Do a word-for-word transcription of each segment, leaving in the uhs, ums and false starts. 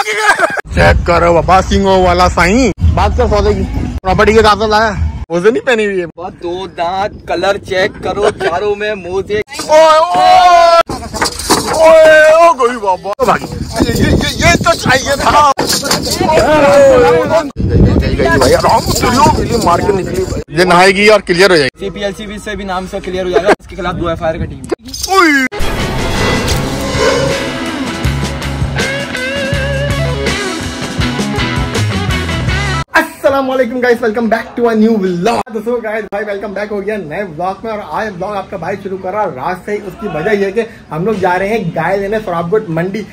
Check करो बाबा सिंगो वाला साई। बात कर सौदे की प्रॉपर्टी के कागज लाया, मुझे नहीं पहनी हुई है। दो दांत, कलर चेक करो, चारों में मोजे। ओए गई बाबा, ये ये ये तो चाहिए था। भाई आराम से मार के निकली, ये नहाएगी और क्लियर हो जाएगी। सीपीएलसीबी से भी नाम से क्लियर हो जाएगा। इसके खिलाफ दो एफ आई आर कटेंगी। अस्सलाम वालेकुम guys, welcome back to a new vlog. दोस्तों गाइस भाई वेलकम बैक हो गया नए व्लॉग में। और आज व्लॉग आपका भाई शुरू कर रहा है रात से ही। उसकी वजह यह है कि हम लोग जा रहे हैं गाय लेने सोराबकोट मंडी।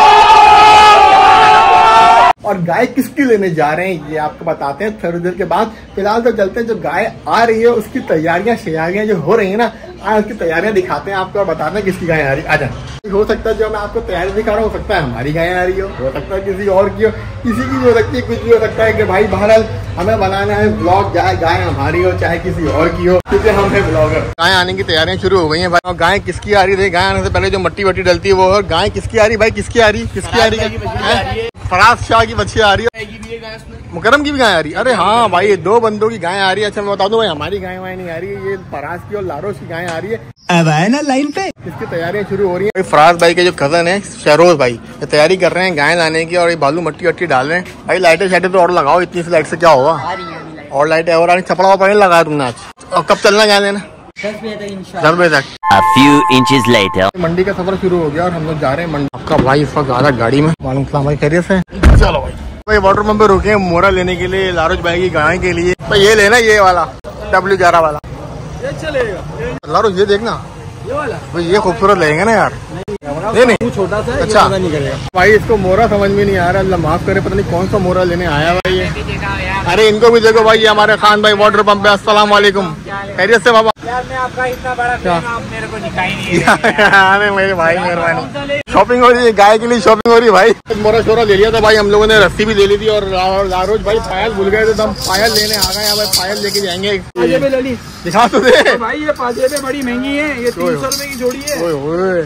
और गाय किसकी लेने जा रहे हैं ये आपको बताते हैं थोड़ी देर के बाद। फिलहाल तो चलते हैं, जो गाय आ रही है उसकी तैयारियां शैयारियां जो हो रही है ना, आज उसकी तैयारियां दिखाते हैं आपको और बताते हैं किसकी गाय आ रही है। आजा, हो सकता है जो मैं आपको तैयारी दिखा रहा हूँ, हो सकता है हमारी गाय आ रही हो हो सकता है किसी और की हो, किसी की भी हो सकती है, कुछ भी हो सकता है। कि भाई बहरहाल हमें बनाना है ब्लॉग, चाहे गाय हमारी हो चाहे किसी और की हो, क्योंकि हम है ब्लॉगर। गाय आने की तैयारियां शुरू हो गई हैं भाई। और गाय किसकी आ रही है, गाय आने से पहले जो मट्टी वट्टी डलती है वो। और गाय किसकी आ रही भाई, किसकी आ रही किसकी आ रही है? फराज शाह की बच्ची आ रही है, मुकरम की भी गाय आ रही है। अरे हाँ भाई, ये दो बंदों की गाय आ रही है। अच्छा मैं बता दूं भाई, हमारी गाय वाय नहीं आ रही है, ये फराज की और लारोस की गाय आ रही है। अब आए ना लाइन पे, इसकी तैयारियां शुरू हो रही है। फराज भाई के जो कजन है शहरोज भाई, ये तैयारी कर रहे हैं गाय लाने की। और ये बालू मट्टी वट्टी डाल रहे हैं भाई। लाइटें शाइटें तो और लगाओ, इतनी सी लाइट से क्या होगा। और लाइटें और छपड़ा वपड़ा नहीं लगाया तुमने आज। और कब चलना गाय लेना? दस बजे तक इंशाल्लाह। दस बजे तक। A few inches later. मंडी का सफर शुरू हो गया और हम लोग जा रहे हैं मंडी। आपका भाई इस वक्त आ रहा है गाड़ी में। वालेकुम सलाम भाई, खैरियत से? चलो भाई भाई वाटर पंप पे रुके हैं मोरा लेने के लिए, लारोज भाई की गाय के लिए। भाई ये लेना, ये वाला डब्ल्यू ग्यारह वाला ये चलेगा। लारोज ये देखना, ये वाला भाई ये खूबसूरत लगेगा ना यार। नहीं नहीं छोटा सा, अच्छा नहीं करेगा भाई। इसको मोरा समझ में नहीं आ रहा, अल्लाह माफ करे, पता नहीं कौन सा मोरा लेने आया भाई ये। अरे इनको भी देखो भाई, ये हमारे खान भाई वाटर पंप पे। अस्सलाम वालेकुम, खैरियत से बाबा? यार मैं आपका इतना बड़ा फैन, आप मेरे को दिखाई नहीं। अरे मेरे भाई मेहरबानी, शॉपिंग हो रही है गाय के लिए, शॉपिंग हो रही है भाई। मोरा शोरा ले लिया था भाई हम लोगों ने, रस्सी भी ले ली थी। और लारोज भाई पायल भूल गए थे, तो हम पायल लेने आ गए। भाई पायल लेके जाएंगे, दिखा तो दे भाई। ये पाजेबे बड़ी महंगी है, ये तीन सौ रुपए की जोड़ी है।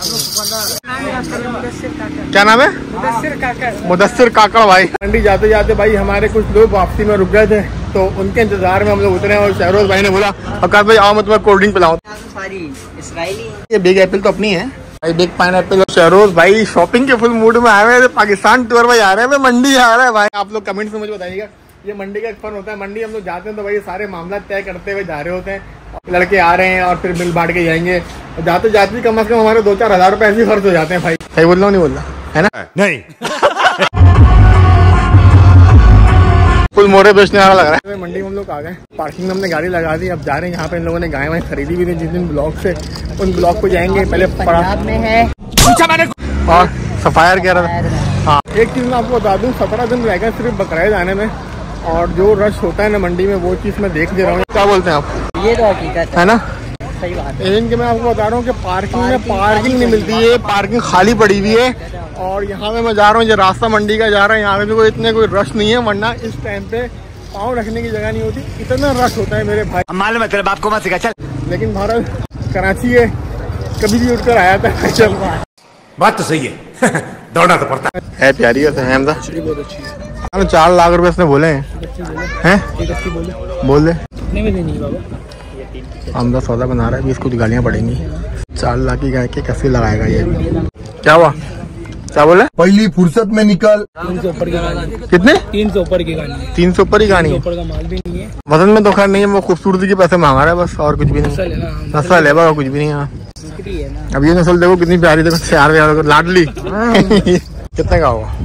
क्या नाम है? मुदस्सिर काकड़। मुदस्सिर काकड़ भाई। मंडी जाते जाते भाई हमारे कुछ लोग वापसी में रुक गए थे, तो उनके इंतजार में हम लोग उतरे। और शहरोज भाई ने बोला अकाश भाई आओ मैं तुम्हें कोल्ड ड्रिंक पिलाऊं। ये बिग एप्पल तो अपनी है भाई, बिग पाइन एप्पल। शहरोज भाई शॉपिंग के फुल मूड में आए हुए, पाकिस्तान टूर में आ रहे हैं, मंडी आ रहा है भाई। आप लोग कमेंट में मुझे बताइएगा, ये मंडी का एक फन होता है। मंडी हम लोग जाते हैं तो भाई सारे मामला तय करते हुए जा रहे होते हैं, लड़के आ रहे हैं और फिर मिल बांट के जाएंगे। जाते जाते भी कम से कम हमारे दो चार हजार रुपए ऐसे खर्च हो जाते हैं भाई। सही बोल रहा हूँ नहीं बोल रहा है ना? नहीं फुल मोरे बेचने वाला लग रहा है। मंडी में हम लोग आ गए, पार्किंग में हमने गाड़ी लगा दी। अब जा रहे हैं यहाँ पे, इन लोगों ने गाय वाय खरीदी भी थी जिस दिन ब्लॉक से, उन ब्लॉक को जाएंगे। पहले पंजाब में है और सफायर कह रहा था। हाँ एक चीज मैं आपको बता दूं, सत्रह दिन रहेगा सिर्फ बकरीद आने में। और जो रश होता है ना मंडी में, वो चीज मैं देख दे रहा हूँ। क्या बोलते हैं आप? ये तो हकीकत है ना, सही बात है। लेकिन कि मैं आपको बता रहा हूँ कि पार्किंग में पार्किंग नहीं मिलती है, पार्किंग खाली पड़ी हुई है। और यहाँ पे मैं जा रहा हूँ, जो रास्ता मंडी का जा रहा है, यहाँ पे भी कोई इतने कोई रश नहीं है, वरना इस टाइम पे पाँव रखने की जगह नहीं होती, इतना रश होता है मेरे भाई। मालूम है तेरे बाप को मत सिखा चल। लेकिन भारत कराची है, कभी भी उठकर आया था। चल बात तो सही है, दौड़ना तो पड़ता है। प्यारी है बहुत अच्छी है। चार लाख रुपए इसने बोले हैं, बोल दे। हम तो सौदा बना रहा है, बीस कुछ गालियाँ पड़ेंगी। चार लाख की गाय के कैसे लगाएगा ये? क्या हुआ, क्या बोले? पहली फुर्सत में निकल। तीन सौ ऊपर की गानी। कितने? तीन सौ ऊपर की गानी। तीन सौ ऊपर ही गानी है। ऊपर का माल भी नहीं है, वजन में तो खैर नहीं है, वो खूबसूरती के पैसे मांगा रहा है बस, और कुछ भी नहीं। नस्ल है बस, कुछ भी नहीं है। अब ये नस्ल देखो कितनी प्यारी, देखो चार हजार लाडली। कितने का होगा?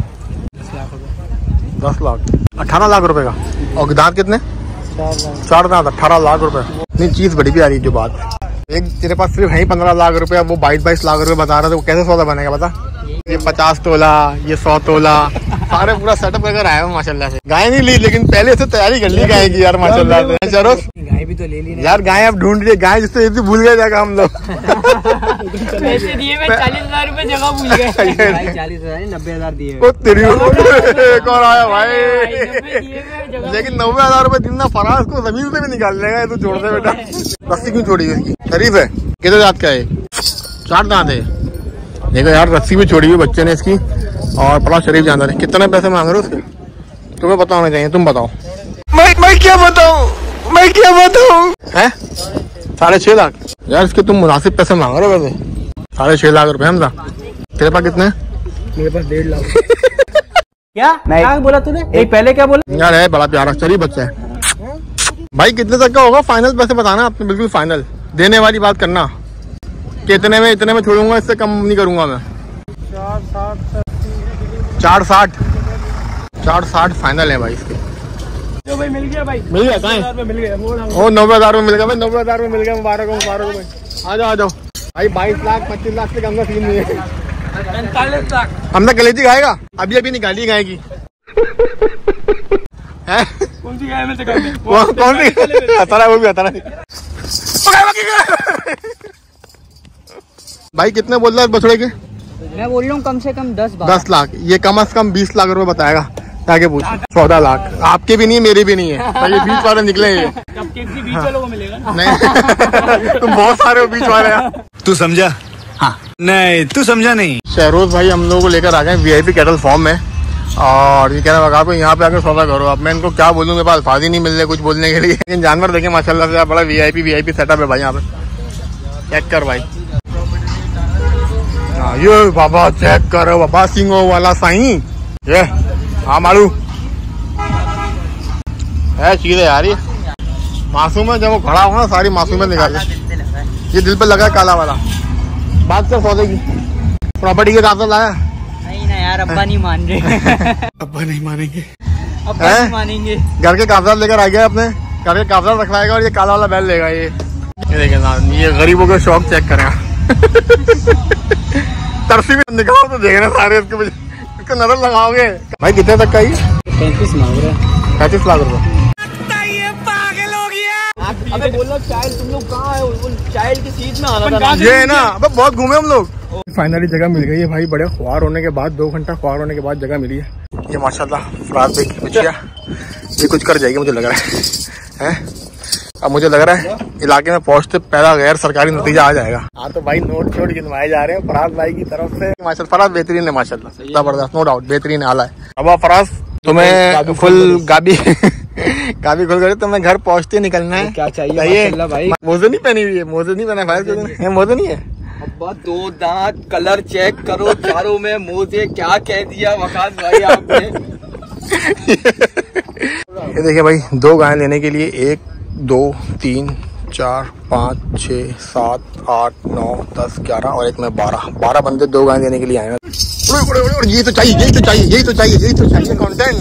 दस लाख अठारह लाख रुपए का। और दांत कितने? चार दांत अठारह लाख रुपए। नहीं चीज बड़ी प्यारी जो बात। एक तेरे पास सिर्फ है ही पंद्रह लाख रुपए, वो बाईस बाईस लाख रुपए बता रहा था, वो कैसे सौदा बनेगा बता? ये पचास तोला, ये सौ तोला, सारे पूरा सेटअप करके आया हूँ माशाल्लाह से। गाय नहीं ली, लेकिन पहले से तैयारी कर ली गाय की यार माशाल्लाह से। चलो गाय भी तो ले ली यार, गाय अब ढूंढ लिए, गाय जिससे भूल गए जाएगा हम लोग। पैसे दिए, मैं चालीस हजार रूपए जगह भूल गए। चालीस हजार नब्बे हजार दिए। कौन आया भाई? लेकिन नब्बे हजार रूपए दिन ना फराज को जमीन से भी निकाल लेगा, तो छोड़ दे बेटा। रस्सी क्यों छोड़ी इसकी? शरीफ है। कितने दांत का है? चार दांत है। देखो यार रस्सी भी छोड़ी हुई बच्चे ने इसकी, और फराज शरीफ जानदार है। कितने पैसे मांग रहे हो उसके? तुम्हें पता होना चाहिए, तुम बताओ। मैं मैं क्या बताऊं, मैं क्या बताऊं? है साढ़े छह लाख यार, इसके तुम मुनासिब पैसे मांग रहे हो वैसे। साढ़े छह लाख रुपए हमजा। तेरे पास कितने? मेरे पास डेढ़ लाख। क्या क्या बोला तूने? एक पहले क्या बोला यार? है बड़ा प्यारा चली बच्चा है भाई। कितने तक का होगा फाइनल? पैसे बताना आपने, बिल्कुल फाइनल देने वाली बात करना कि इतने में इतने में छोड़ूंगा, इससे कम नहीं करूंगा मैं। चार साठ चार साठ फाइनल है भाई इसके। तो भाई मिल गया भाई, मिल गया कहाँ? मिल गया ओ नब्बे हजार में मिल गया भाई, नब्बे हजार में मिल गया। मुबारक हो मुबारक हो भाई, आ जाओ आ जाओ भाई। बाईस लाख पच्चीस लाख से कम का सीन नहीं है। पैंतालीस लाख हम तो कलेजी खाएगा, अभी अभी निकाली गाय की। कौन सी गाय में से कौन सी? आता रहा वो भी आता रहा। भाई कितने बोल रहा है बछड़े के? मैं बोल रहा हूँ कम से कम दस दस लाख। ये कम से कम बीस लाख रुपए बताएगा। आगे पूछ। चौदह लाख आपके भी नहीं है, मेरे भी नहीं है। ये बीच वाले निकले ये। बीच वालों को मिलेगा ना? नहीं तुम बहुत सारे हो बीच वाले। तू समझा? हाँ नहीं तू समझा नहीं। शहरोज भाई हम लोगों को लेकर आ गए वीआईपी कैटल फॉर्म में, और ये कहना लगा आपको यहाँ पे आकर सौदा करो। अब मैं इनको क्या बोलूँ, मेरे पास अल्फाज ही नहीं मिल रहे कुछ बोलने के लिए। लेकिन जानवर देखें माशाल्लाह से बड़ा वीआईपी वीआईपी सेटअप है भाई यहाँ पे। चेक कर भाई, हाँ ये बाबा चेक करो बाबा, सिंगो वाला साई ये। हाँ मालू है चीज है यार, ये मासूम है। जब वो खड़ा होगा ना सारी मासूमियत निकाल के ये दिल पे लगा है काला वाला। बात कर सौदे की, प्रॉपर्टी के कागजात लाया? नहीं ना यार, अब्बा नहीं मान रहे। अब्बा नहीं मानेंगे, अब्बा नहीं मानेंगे। घर के कागजात लेकर आ गया अपने, घर के कागजात रखवाएगा और ये काला वाला बैल लेगा। ये ये देखें ना, ये गरीबों के शौक चेक करेगा। तरसी भी निकालो तो देखना सारे इसके, इसको नजर लगाओगे भाई। कितने तक का ये? पैंतीस मांग रहे हैं। पैंतीस लाख रुपए। अबे बोलो चाइल्ड, तुम लोग कहाँ है? चाइल्ड की सीट में आना था। ये है ना, अब बहुत घूमे हम लोग। फाइनली जगह मिल गई है भाई, बड़े ख्वार होने के बाद, दो घंटा ख्वार होने के बाद जगह मिली है। ये माशाल्लाह फराज भाई की बच्चियां ये कुछ कर जाएगी मुझे लग रहा है, है? अब मुझे लग रहा है इलाके में पहुंचते पहला गैर सरकारी नतीजा आ जाएगा। हाँ तो भाई नोट शोट गिनवाए जा रहे हैं फराज भाई की तरफ से। माशाल्लाह फराज बेहतरीन है माशाल्लाह, जबरदस्त, नो डाउट बेहतरीन आला है। अब फराज तुम्हें फुल गाबी गाबी खोल कर तुम्हें घर पहुंचते निकलना है। क्या चाहिए भाई? मोजे नहीं पहनी हुई है, मोजे नहीं पहना भाई, मोजे नहीं है। अब्बा दो दांत, कलर चेक करो चारों में, मोजे क्या कह दिया वकास भाई आपने। ये देखिए भाई, दो गाय लेने के लिए एक दो तीन चार पाँच छः सात आठ नौ दस ग्यारह और एक में बारह बारह बंदे दो गाय लेने के लिए आए हैं। ये तो चाहिए, यही तो चाहिए, यही तो चाहिए, यही तो चाहिए कंटेंट।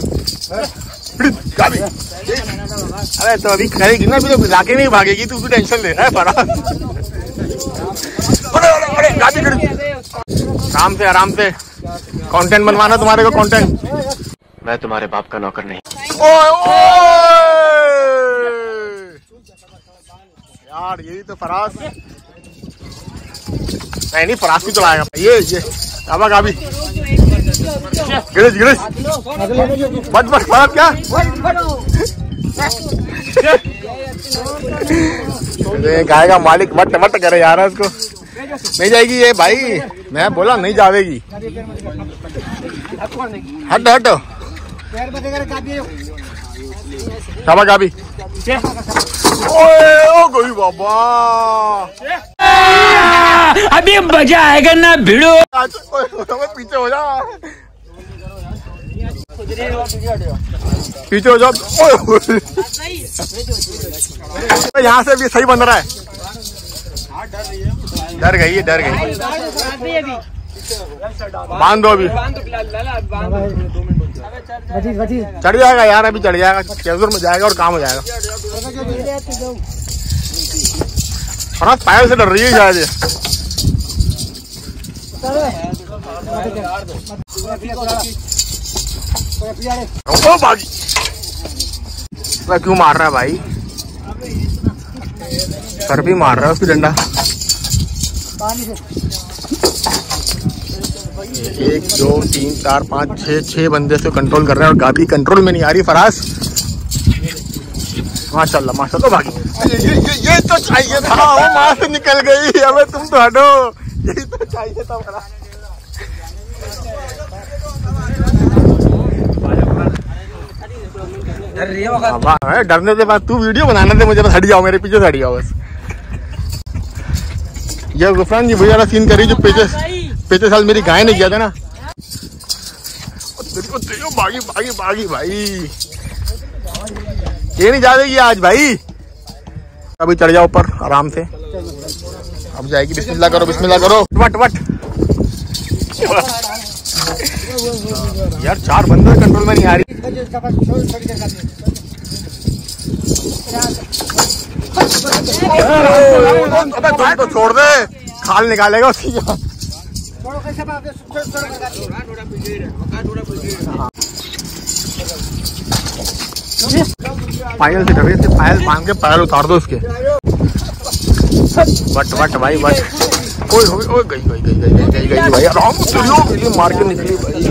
अरे तो अभी करेगी ना, अभी तो लाके नहीं भागेगी, तू टेंशन ले रहा है बड़ा। आराम से आराम से कंटेंट बनवाना तुम्हारे को, कंटेंट। मैं तुम्हारे बाप का नौकर नहीं। ओए ओए यार, यही तो फराज नहीं नहीं फराज भी तो आएगा ये ये अब अभी गिरीश गिरीश बट बट फराज क्या गाय का मालिक मट मट करे यार, उसको नहीं जाएगी ये भाई, मैं बोला नहीं जावेगी। हट हट शाबा का भी ओए ओ गई बाबा, अभी मजा आएगा ना भिड़ो। पीछे हो जा, पीछे हो जाओ। यहाँ से भी सही बन रहा है। डर गई है, डर गई। बांध दो अभी, चढ़ जाएगा यार, अभी चढ़ जाएगा, चेजूर में जाएगा और काम हो जाएगा। और पायल से डर रही है शायद। ओ भागी, क्यों मार रहा है भाई? सर भी मार रहा है उसकी डंडा। एक दो तीन चार पाँच छः छः बंदे से कंट्रोल कर रहे हैं और गाड़ी कंट्रोल में नहीं आ रही। फराज माशाल्लाह माशाल्लाह भागी। ये, ये, ये तो चाहिए था, वो माँ से निकल गई। अबे तुम तो हटो, यही तो चाहिए था फराज। डरने से बाद तू वीडियो बनाने से मुझे बस हट जाओ, मेरे पीछे से हट जाओ बस। ये गुफरान जी वही वाला सीन करी जो पीछे पिछले साल मेरी गाय ने किया था ना। भागी भागी भागी भाई, ये नहीं जा देगी आज भाई। अभी चढ़ जाओ ऊपर आराम से, अब जाएगी। बिस्मिल्लाह करो बिस्मिल्लाह करो। वट वट यार, चार बंदर कंट्रोल में नहीं आ रही। तुम तो छोड़ दे, खाल निकालेगा उसकी। पायल से डरे थे, पायल बांध के पायल उतार दो उसके। बट बट भाई बट, ओए ओए ओए गई गई गई गई गई गई भाई, आराम से चलो, मार के निकली भाई।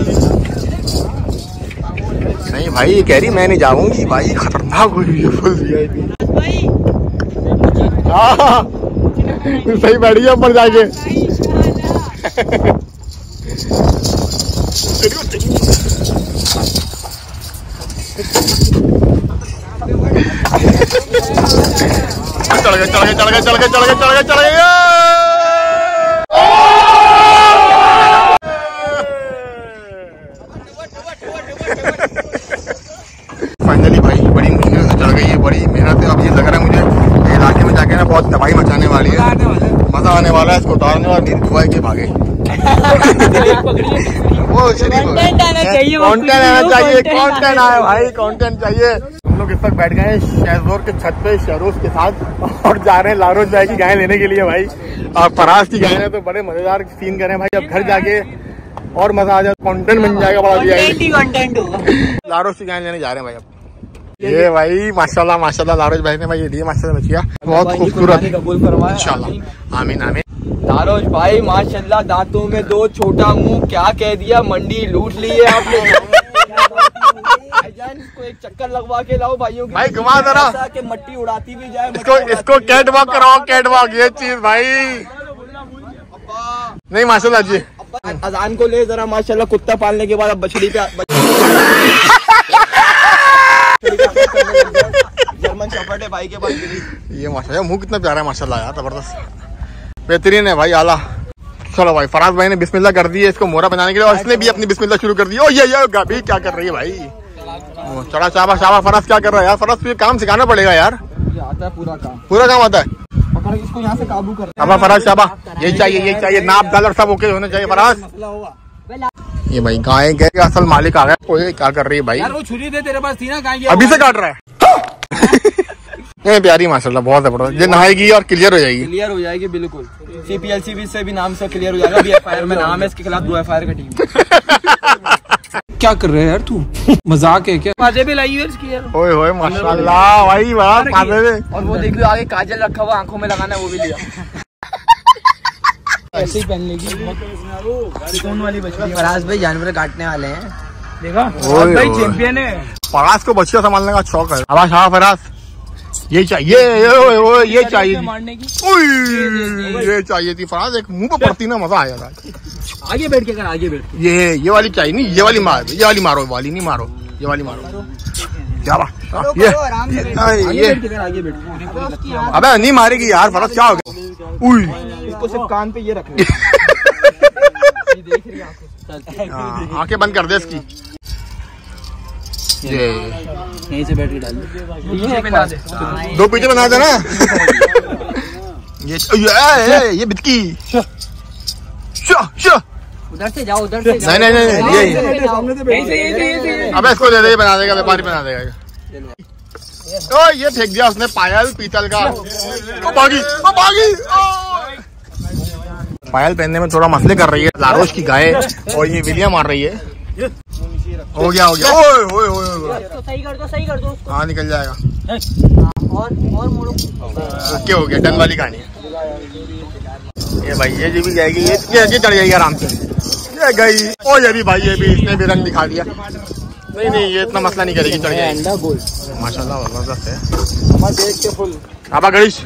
नहीं भाई ये कह रही मैं नहीं जाऊंगी भाई, खतरनाक हुई है फुल वीआईपी। हाँ सही बैठी है ऊपर जाके। चढ़ गए चढ़ गए चढ़ गए चढ़ गए चढ़ गए चढ़ गए चढ़ गए। फाइनली भाई बड़ी मुश्किल से चढ़ गई है, बड़ी मेहनत है। अब ये लग रहा है मुझे ये इलाके में जाके ना बहुत तबाही मचाने वाली है, मजा आने वाला है इसको उतारने और नींद दुआई के भागे। वो कंटेंट आना चाहिए, कंटेंट आना चाहिए, कंटेंट आया भाई, कंटेंट चाहिए। हम लोग इस वक्त बैठ गए हैं शहजोर के छत पे शहरोज के साथ और जा रहे हैं लारोज भाई की गाय लेने के लिए भाई। और फराज की गाय है तो बड़े मजेदार सीन करें भाई। अब घर जाके और मजा आ जाए, कंटेंट बन जाएगा बड़ा। कंटेंट होगा। लारोज की गाय लेने जा रहे हैं भाई। अब ये भाई माशाल्लाह माशाल्लाह लारोज भाई ने भाई ये दिए माशाल्लाह बचिया, बहुत खूबसूरत। इंशाल्लाह आमीन आमीन। लारोज भाई माशाल्लाह, दांतों में दो, छोटा मुंह, क्या कह दिया, मंडी लूट ली है आपने। इसको एक चक्कर लगवा के लाओ भाइयों की, भाई घुमा जरा कि मट्टी उड़ाती भी जाए। इसको इसको कैट वॉक कराओ, कैट वॉक ये चीज भाई। नहीं माशाल्लाह जी, अजान को ले जरा माशाल्लाह, कुत्ता पालने के बाद अब बछड़ी पे जर्मन शेफर्ड है भाई के पास। ये माशाल्लाह मुंह कितना प्यारा है माशाल्लाह यार, जबरदस्त बेहतरीन है भाई, आला। चलो भाई फराज भाई ने बिस्मिल्लाह कर दी है इसको मोहरा बनाने के लिए, और इसने भी अपनी बिस्मिल्लाह शुरू कर दी। ओ ये ये गाभी क्या कर रही है भाई, चढ़ा चाबा शाबा। फराज क्या कर रहा है यार, फराज तुझे काम सिखाना पड़ेगा यार। आता है पूरा काम, पूरा काम आता है। पकड़ इसको यहाँ से काबू कर। शाबा फराज शाबा, यही चाहिए यही चाहिए, नाप दाल और सब ओके होने चाहिए फराज। ये भाई गाय के असल मालिक आ गया। कोई क्या कर रही है भाई, यार वो छुरी दे तेरे पास थी ना, गाय अभी से काट रहा है। ये प्यारी माशाल्लाह बहुत जबरदस्त, ये नहाएगी और क्लियर हो जाएगी। क्लियर हो जाएगी बिल्कुल, सीपीएलसीबी से भी नाम से क्लियर हो जाएगा। अभी एफआईआर में नाम है, इसके खिलाफ दो एफआईआर कटी हुई। क्या कर रहे हैं यार तू, मजाक है क्या? माजे भी लाई है इसकी यार। ओए होए माशाल्लाह भाई वाह माजे में। और वो देख लो आगे काजल रखा हुआ, आंखों में लगाना है, वो भी लिया। ऐसे ही पहन लेगी। कौन वाली बछड़ी? फराज भाई जानवर काटने वाले हैं, देखा भाई चैंपियन है। फराज को बच्चियां संभालने का शौक है। आवाज हाँ फराज ये चाहिए, ये ये चाहिए मारने की, ये चाहिए थी फराज, एक मुंह पे पड़ती ना मजा आ जाता। आगे बैठ के कर, आगे बैठ के। ये ये वाली चाहिए नहीं, ये वाली मारो, ये वाली मारो, वाली नहीं मारो, ये वाली मारो। क्या बात, ये ये आगे बैठ। अबे नहीं मारेगी यार फराज, क्या हो गया? उई इसको सिर्फ कान पे ये रखना। आंखें बंद कर दे इसकी। ये यहीं से बैटरी डाल दे, बना दे, दो पीछे बना देना। ये ये ये बिटकी, उधर से जाओ, उधर से नहीं नहीं नहीं ये अबे इसको दे दे, बना देगा, व्यापारी बना देगा। ओ ये फेंक दिया उसने पायल पीतल का। ओ भागी ओ भागी। पायल पहनने में थोड़ा मसले कर रही है लारोज की गाय, और ये विलिया मार रही है। हो गया हो गया, ओए ओए ओए तो सही कर दो, सही कर दो। हाँ निकल जाएगा। और और मोड़ो, ओके हो गया, डन वाली कहानी है। ये भाई ये जी भी जाएगी, ये ये चढ़ जाएगी आराम से। ये गई, ओ ये भी भाई, ये भी इसने भी रंग दिखा दिया। नहीं नहीं ये इतना मसला नहीं करेगी, चढ़ जाएगी माशाल्लाह, जबरदस्त है। देख के फुल आबा गणेश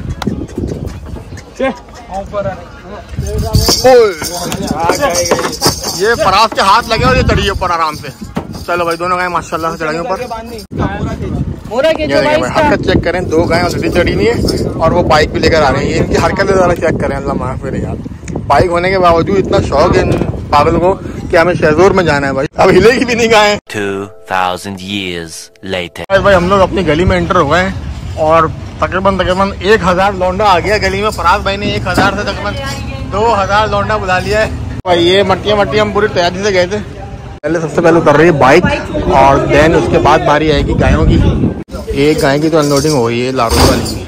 ये फराज के हाथ लगे और ये चढ़ी ऊपर आराम से। चलो भाई दोनों गाय माशाल्लाह चढ़ाई ऊपर। मोरा के जो भाई हरकत चेक करें, दो गाय ऑलरेडी चढ़ी नहीं है और वो बाइक भी लेकर आ रही है। इनकी हरकत ज़रा चेक करें, अल्लाह माफ करे यार। बाइक होने के बावजूद इतना शौक है पागल को कि हमें शहजोर में जाना है भाई। अब हिलेगी भी नहीं गाय। Two thousand years later. भाई हम लोग अपनी गली में एंटर हो गए और तकरीबन तकरीबन एक हजार लौंडा आ गया गली में। फराज भाई ने एक हजार से तकरीबन दो हजार लौंडा बुला लिया है भाई। ये मट्टियाँ मट्टियाँ हम पूरी तैयारी से गए थे। पहले सबसे पहले उतर रही है बाइक और देन उसके बाद बारी आएगी गायों की। एक गाय की तो अनलोडिंग हो गई है लारों वाली की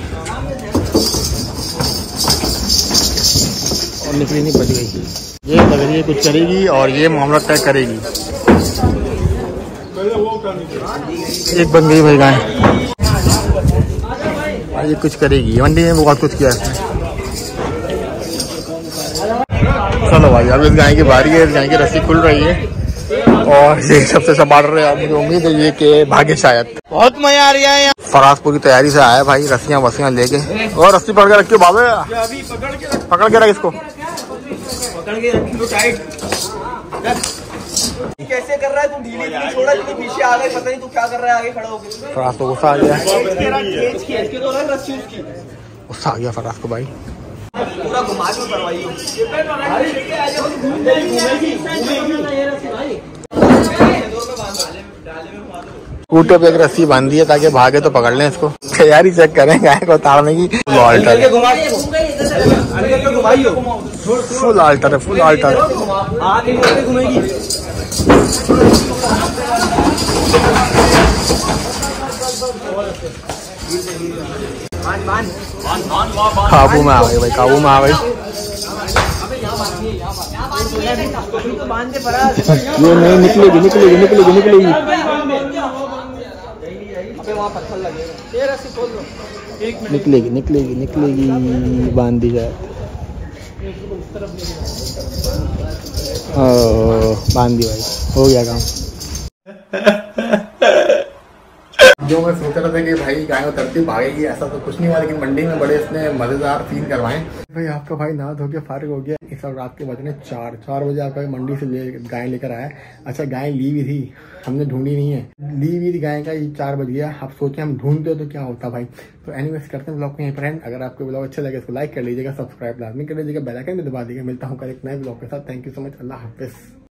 और निकली नहीं बच गई। ये लग रही है कुछ करेगी और ये मामला तय करेगी। एक बन गई भाई गाय, ये कुछ करेगी। मंडी में बहुत कुछ किया है। चलो भाई अब इस गाय की बारी है। इस गाय की रस्सी खुल रही है और ये सबसे संभाल रहे हैं। मुझे उम्मीद है ये कि भागे शायद। बहुत मजा आ रहा है यहाँ। फराज की तैयारी से आया भाई, रस्सियाँ वस्सियाँ लेके। और रस्सी पकड़ के रखियो बाबे, पकड़ के रख इसको, पकड़ के रखी टाइट। कैसे कर रहा है तू? ढीली ढीली छोड़ा, इतनी पीछे आ गए, पता नहीं तू क्या कर रहा है आगे खड़ा होकर। फराज को गुस्सा आ गया, रस्सी गुस्सा आ गया फराज को भाई। पूरा घुमा के करवाइयो। कूटे पे एक रस्सी बांधी है ताकि भागे तो पकड़ लें इसको। तैयारी चेक करें गाय को उतारने की। फुल आल्टर है, फुल आल्टर है, फुल आल्टर काबू में आ गई भाई, काबू में आ गई। ये नहीं निकलेगी, निकलेगी निकलेगी निकलेगी। निकलेगी निकलेगी निकलेगी, बांध दी जाए। बांध दी भाई, हो गया काम। जो मैं सोच रहा था कि भाई गाय उतरती भागेगी, ऐसा तो कुछ नहीं हुआ। लेकिन मंडी में बड़े इसने मजेदार सीन करवाए भाई। आपका भाई नहा धो के फारिग हो गया। इस सब रात के बजने चार चार बजे आपका मंडी से ले गाय लेकर आया। अच्छा गाय ली भी थी, हमने ढूंढी नहीं है, ली भी थी गाय का। ये चार बज गया। आप सोचे हम ढूंढते तो क्या होता भाई। तो एनीवेज करते हैं ब्लॉग को यहीं पर एंड। अगर आपको ब्लॉग अच्छा लगे इसको लाइक कर लीजिएगा, सब्सक्राइब लाजमी कर लीजिएगा, बेल आइकन भी दबा दीजिएगा। मिलता हूँ कल एक नए ब्लॉग के साथ। थैंक यू सो मच, अल्लाह हाफिज।